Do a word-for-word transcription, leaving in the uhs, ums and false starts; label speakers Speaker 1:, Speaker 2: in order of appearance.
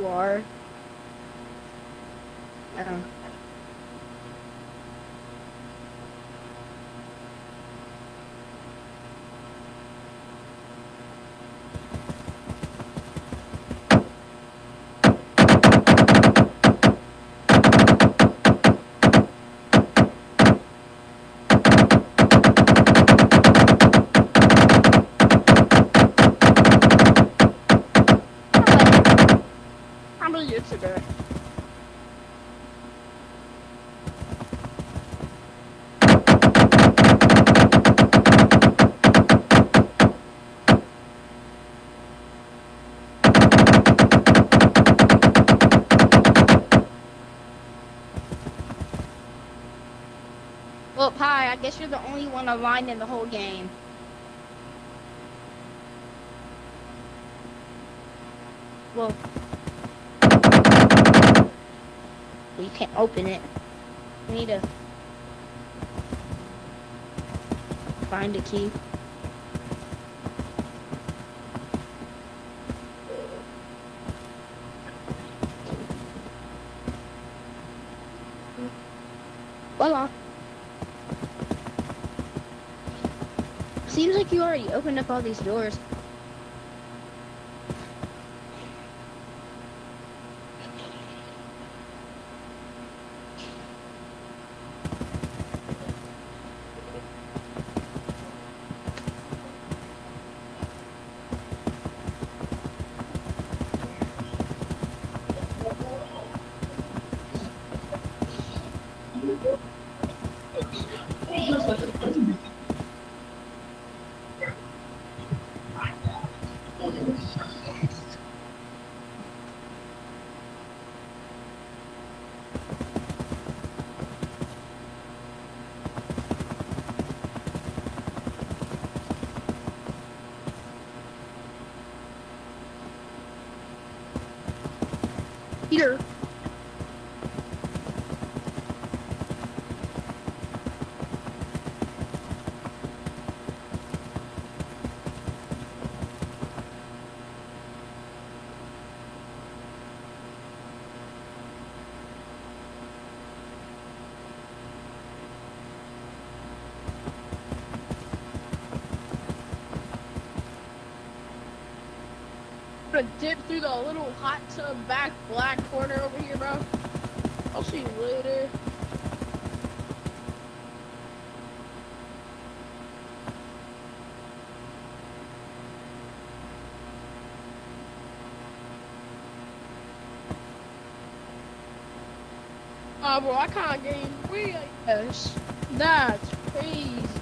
Speaker 1: are. Um, How many years ago? Well, hi, I guess you're the only one online in the whole game. Well, well you can't open it. You need to find a key. Voila. Seems like you already opened up all these doors. Peter. Gonna dip through the little hot tub back black corner over here, bro. I'll see you later. Uh, bro, I can't game. We, I guess. That's crazy.